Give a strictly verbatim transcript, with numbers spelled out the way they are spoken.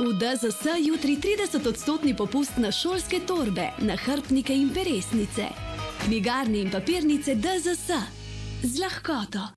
V D Z S jutri trideset odstotni popust na šolske torbe, nahrbtnike in peresnice. Knjigarne in papirnice D Z S. Z lahkoto.